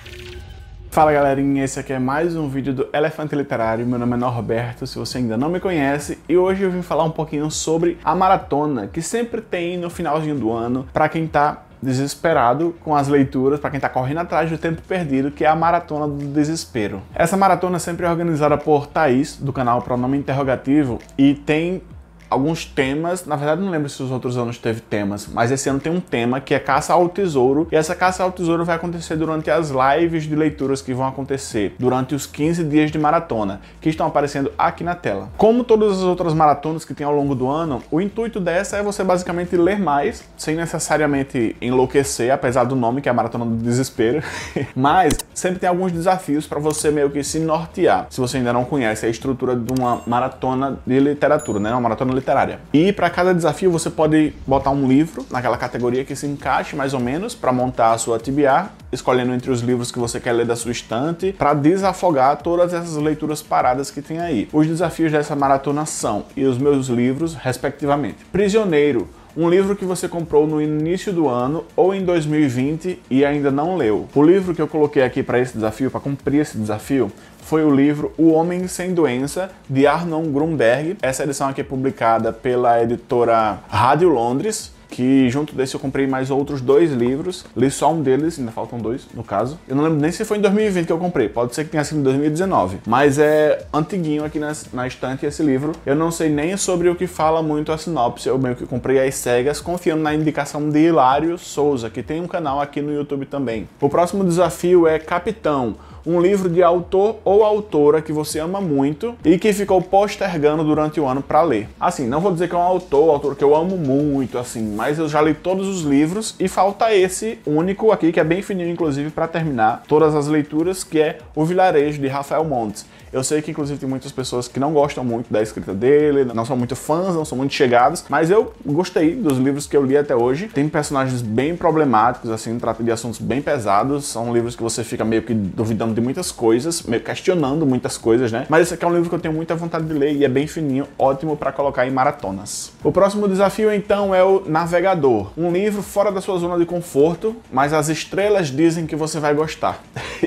Fala galerinha, esse aqui é mais um vídeo do Elefante Literário. Meu nome é Norberto, se você ainda não me conhece, e hoje eu vim falar um pouquinho sobre a maratona que sempre tem no finalzinho do ano para quem tá desesperado com as leituras, para quem tá correndo atrás do tempo perdido, que é a Maratona do Desespero. Essa maratona sempre é organizada por Thaís, do canal Pronome Interrogativo, e tem alguns temas. Na verdade não lembro se os outros anos teve temas, mas esse ano tem um tema que é caça ao tesouro, e essa caça ao tesouro vai acontecer durante as lives de leituras que vão acontecer durante os 15 dias de maratona, que estão aparecendo aqui na tela. Como todas as outras maratonas que tem ao longo do ano, o intuito dessa é você basicamente ler mais, sem necessariamente enlouquecer, apesar do nome, que é a Maratona do Desespero, mas sempre tem alguns desafios para você meio que se nortear, se você ainda não conhece a estrutura de uma maratona de literatura, né? Uma maratona literária. E para cada desafio você pode botar um livro naquela categoria que se encaixe mais ou menos para montar a sua TBR, escolhendo entre os livros que você quer ler da sua estante, para desafogar todas essas leituras paradas que tem aí. Os desafios dessa maratona são, e os meus livros, respectivamente: Prisioneiro, um livro que você comprou no início do ano ou em 2020 e ainda não leu. O livro que eu coloquei aqui para esse desafio, para cumprir esse desafio, foi o livro O Homem Sem Doença, de Arnon Grunberg. Essa edição aqui é publicada pela editora Rádio Londres, que junto desse eu comprei mais outros 2 livros, li só um deles, ainda faltam 2 no caso. Eu não lembro nem se foi em 2020 que eu comprei, pode ser que tenha sido em 2019, mas é antiguinho aqui na estante esse livro. Eu não sei nem sobre o que fala muito a sinopse, eu meio que comprei às cegas, confiando na indicação de Hilário Souza, que tem um canal aqui no YouTube também. O próximo desafio é Capitão, um livro de autor ou autora que você ama muito e que ficou postergando durante o ano para ler. Assim, não vou dizer que é um autor que eu amo muito, assim, mas eu já li todos os livros e falta esse único aqui, que é bem fininho, inclusive, para terminar todas as leituras, que é O Vilarejo, de Rafael Montes. Eu sei que, inclusive, tem muitas pessoas que não gostam muito da escrita dele, não são muito fãs, não são muito chegados, mas eu gostei dos livros que eu li até hoje. Tem personagens bem problemáticos, assim, trata de assuntos bem pesados, são livros que você fica meio que duvidando de muitas coisas, meio questionando muitas coisas, né? Mas esse aqui é um livro que eu tenho muita vontade de ler e é bem fininho, ótimo para colocar em maratonas. O próximo desafio, então, é o Navegador, um livro fora da sua zona de conforto, mas as estrelas dizem que você vai gostar.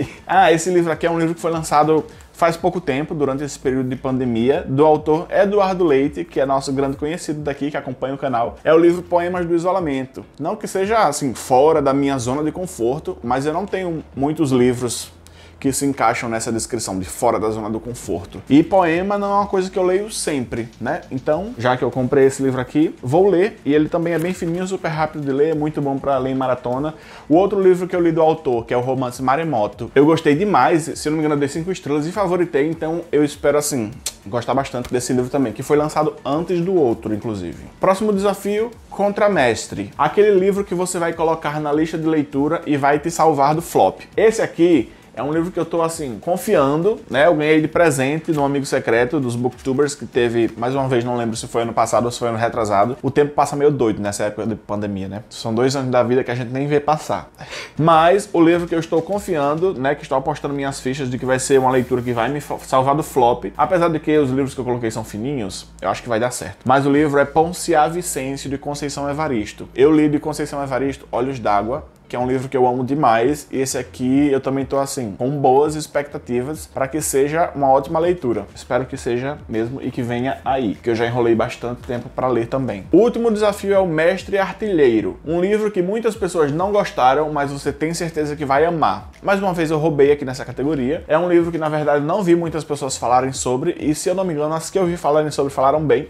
Esse livro aqui é um livro que foi lançado faz pouco tempo, durante esse período de pandemia, do autor Eduardo Leite, que é nosso grande conhecido daqui, que acompanha o canal. É o livro Poemas do Isolamento. Não que seja, assim, fora da minha zona de conforto, mas eu não tenho muitos livros que se encaixam nessa descrição de fora da zona do conforto. E poema não é uma coisa que eu leio sempre, né? Então, já que eu comprei esse livro aqui, vou ler, e ele também é bem fininho, super rápido de ler, muito bom para ler em maratona. O outro livro que eu li do autor, que é o romance Maremoto, eu gostei demais, se eu não me engano eu dei 5 estrelas e favoritei, então eu espero, assim, gostar bastante desse livro também, que foi lançado antes do outro, inclusive. Próximo desafio, Contramestre, aquele livro que você vai colocar na lista de leitura e vai te salvar do flop. Esse aqui é um livro que eu tô, assim, confiando, né? Eu ganhei de presente de um amigo secreto dos Booktubers, que teve, mais uma vez, não lembro se foi ano passado ou se foi ano retrasado. O tempo passa meio doido nessa época de pandemia, né? São 2 anos da vida que a gente nem vê passar. Mas o livro que eu estou confiando, né? Que estou apostando minhas fichas de que vai ser uma leitura que vai me salvar do flop. Apesar de que os livros que eu coloquei são fininhos, eu acho que vai dar certo. Mas o livro é Ponciá Vicêncio, de Conceição Evaristo. Eu li de Conceição Evaristo Olhos d'Água, que é um livro que eu amo demais, e esse aqui eu também tô, assim, com boas expectativas para que seja uma ótima leitura. Espero que seja mesmo e que venha aí, que eu já enrolei bastante tempo para ler também. O último desafio é o Mestre Artilheiro, um livro que muitas pessoas não gostaram, mas você tem certeza que vai amar. Mais uma vez eu roubei aqui nessa categoria. É um livro que, na verdade, não vi muitas pessoas falarem sobre, e se eu não me engano, as que eu vi falarem sobre falaram bem.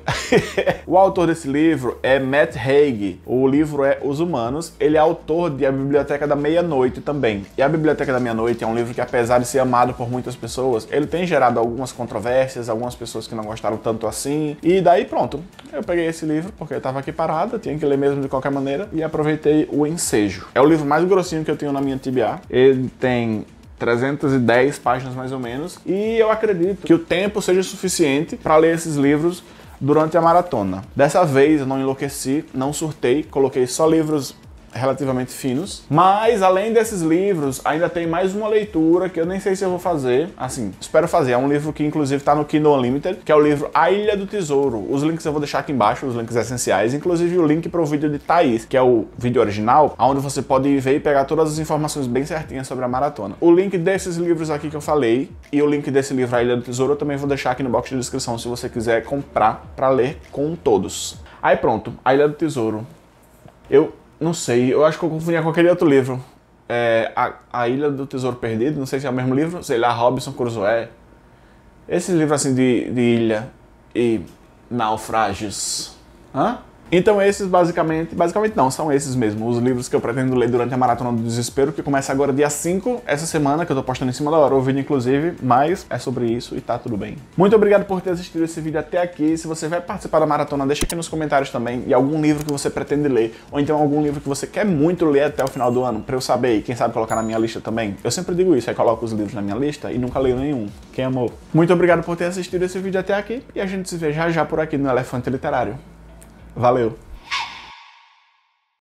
O autor desse livro é Matt Haig, o livro é Os Humanos, ele é autor de A Biblioteca da Meia-Noite também. E A Biblioteca da Meia-Noite é um livro que, apesar de ser amado por muitas pessoas, ele tem gerado algumas controvérsias, algumas pessoas que não gostaram tanto assim, e daí pronto. Eu peguei esse livro porque eu tava aqui parado, tinha que ler mesmo de qualquer maneira, e aproveitei o ensejo. É o livro mais grossinho que eu tenho na minha TBR. Ele tem 310 páginas mais ou menos, e eu acredito que o tempo seja suficiente para ler esses livros durante a maratona. Dessa vez eu não enlouqueci, não surtei, coloquei só livros relativamente finos. Mas, além desses livros, ainda tem mais uma leitura que eu nem sei se eu vou fazer. Assim, espero fazer. É um livro que, inclusive, tá no Kindle Unlimited, que é o livro A Ilha do Tesouro. Os links eu vou deixar aqui embaixo, os links essenciais. Inclusive, o link para o vídeo de Thaís, que é o vídeo original, onde você pode ir ver e pegar todas as informações bem certinhas sobre a maratona. O link desses livros aqui que eu falei e o link desse livro A Ilha do Tesouro eu também vou deixar aqui no box de descrição se você quiser comprar para ler com todos. Aí pronto, A Ilha do Tesouro. Eu não sei, eu acho que eu confundia com aquele outro livro. A Ilha do Tesouro Perdido, não sei se é o mesmo livro, sei lá, Robinson Crusoe. Esses livros assim de ilha e naufrágios. Hã? Então esses basicamente não, são esses mesmo, os livros que eu pretendo ler durante a Maratona do Desespero, que começa agora dia 5, essa semana, que eu tô postando em cima da hora o vídeo inclusive, mas é sobre isso e tá tudo bem. Muito obrigado por ter assistido esse vídeo até aqui. Se você vai participar da Maratona, deixa aqui nos comentários também, e algum livro que você pretende ler, ou então algum livro que você quer muito ler até o final do ano, pra eu saber e quem sabe colocar na minha lista também. Eu sempre digo isso, aí coloco os livros na minha lista e nunca leio nenhum. Quem amou? Muito obrigado por ter assistido esse vídeo até aqui, e a gente se vê já já por aqui no Elefante Literário. Valeu!